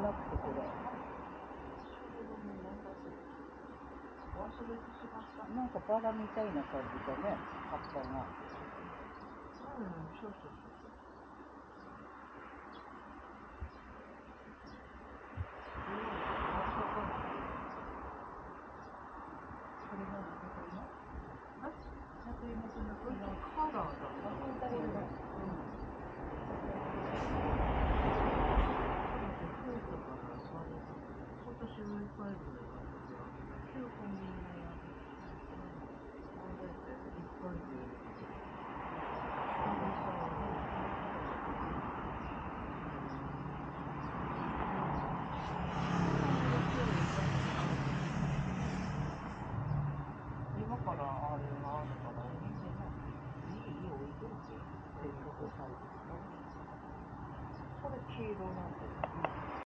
なくてこれ。なんかバラみたいな感じだね、葉っぱが。 うん、そうそうそう。